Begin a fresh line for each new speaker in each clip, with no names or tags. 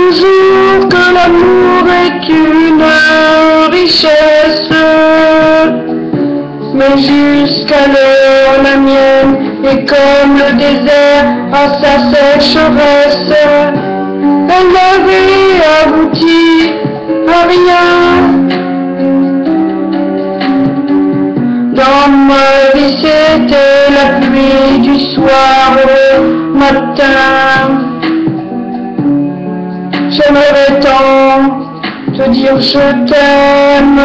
toujours que l'amour est une richesse, mais jusqu'alors la mienne est comme le désert à sa sécheresse. Elle n'avait abouti à rien. Dans ma vie c'était la pluie du soir au matin. J'aimerais tant te dire je t'aime,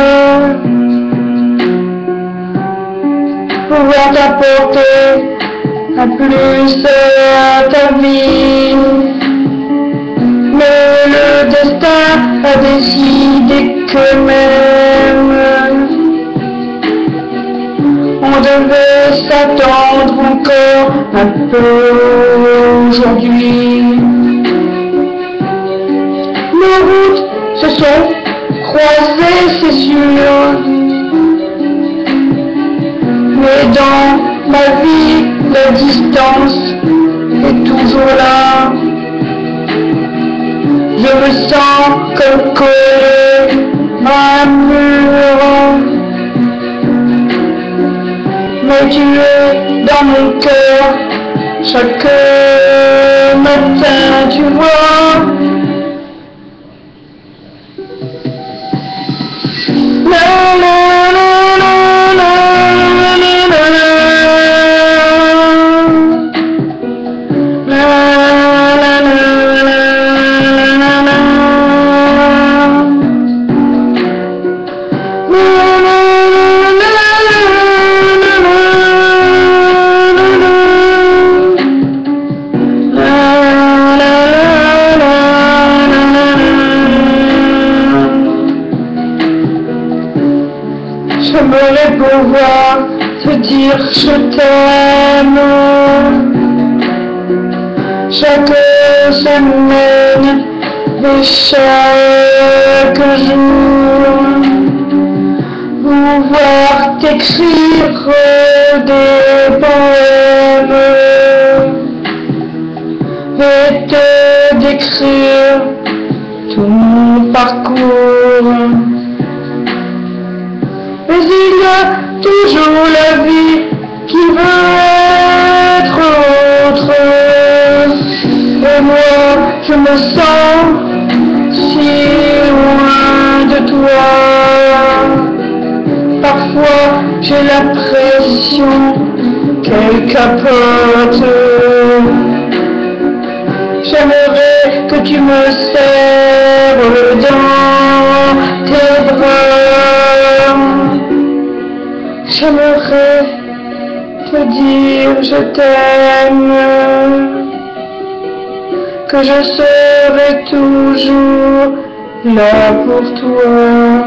pouvoir t'apporter un plus à ta vie. Mais le destin a décidé que même on devait s'attendre encore un peu aujourd'hui. Nos routes se sont croisées, c'est sûr, mais dans ma vie, la distance est toujours là. Je me sens comme collé à un mur, mais tu es dans mon cœur chaque matin, tu vois. J'aimerais pouvoir te dire je t'aime chaque semaine et chaque jour, pouvoir t'écrire des poèmes et te décrire tout mon parcours. Mais il y a toujours la vie qui veut être autre. Et moi, je me sens si loin de toi. Parfois, j'ai l'impression qu'elle capote. J'aimerais que tu me serres dans tes bras. J'aimerais te dire je t'aime, que je serai toujours là pour toi.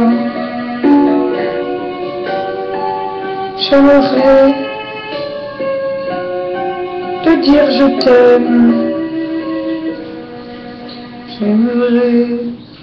J'aimerais te dire je t'aime. J'aimerais